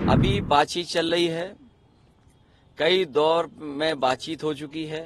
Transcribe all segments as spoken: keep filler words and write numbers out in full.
अभी बातचीत चल रही है, कई दौर में बातचीत हो चुकी है,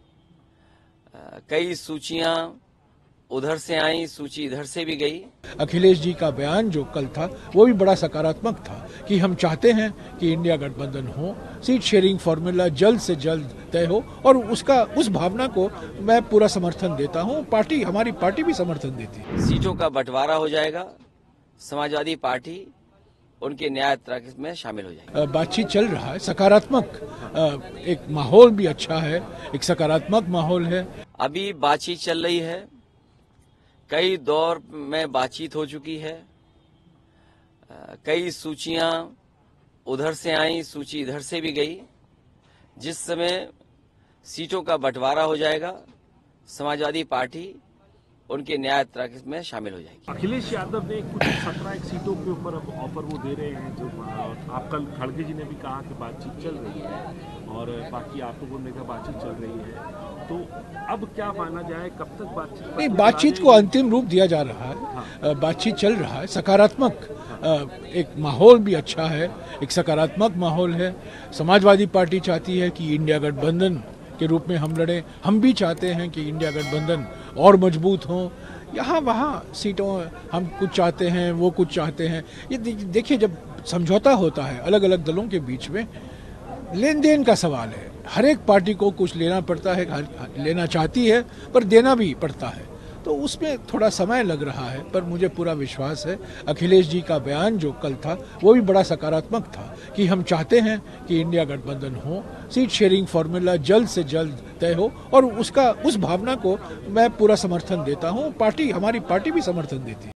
कई सूचियां उधर से आई, सूची इधर से भी गई। अखिलेश जी का बयान जो कल था वो भी बड़ा सकारात्मक था कि हम चाहते हैं कि इंडिया गठबंधन हो, सीट शेयरिंग फॉर्मूला जल्द से जल्द तय हो और उसका उस भावना को मैं पूरा समर्थन देता हूं। पार्टी हमारी पार्टी भी समर्थन देती है। सीटों का बंटवारा हो जाएगा, समाजवादी पार्टी उनके न्याय यात्रा में शामिल हो जाएगी। बातचीत चल रहा है, सकारात्मक एक माहौल भी अच्छा है, एक सकारात्मक माहौल है। अभी बातचीत चल रही है, कई दौर में बातचीत हो चुकी है, कई सूचियां उधर से आई, सूची इधर से भी गई। जिस समय सीटों का बंटवारा हो जाएगा, समाजवादी पार्टी उनके न्याय यात्रा में शामिल हो जाएगी। अखिलेश यादव ने कुछ सत्रह एक सीटों के ऊपर अब ऑफर वो दे रहे हैं, जो आप कल खड़गे जी ने भी कहा कि बातचीत चल रही है और बाकी आप लोगों ने कहा बातचीत चल रही है, तो अब क्या माना जाए, कब तक बातचीत? नहीं, बातचीत को अंतिम रूप दिया जा रहा है। हाँ। बातचीत चल रहा है, सकारात्मक एक माहौल भी अच्छा है, एक सकारात्मक माहौल है। समाजवादी पार्टी चाहती है कि इंडिया गठबंधन के रूप में हम लड़ें, हम भी चाहते हैं कि इंडिया गठबंधन और मजबूत हो। यहाँ वहाँ सीटों हम कुछ चाहते हैं, वो कुछ चाहते हैं। ये देखिए, जब समझौता होता है अलग अलग दलों के बीच में, लेन देन का सवाल है। हर एक पार्टी को कुछ लेना पड़ता है, लेना चाहती है पर देना भी पड़ता है, तो उसमें थोड़ा समय लग रहा है। पर मुझे पूरा विश्वास है, अखिलेश जी का बयान जो कल था वो भी बड़ा सकारात्मक था कि हम चाहते हैं कि इंडिया गठबंधन हो, सीट शेयरिंग फॉर्मूला जल्द से जल्द तय हो और उसका उस भावना को मैं पूरा समर्थन देता हूं। पार्टी हमारी पार्टी भी समर्थन देती है।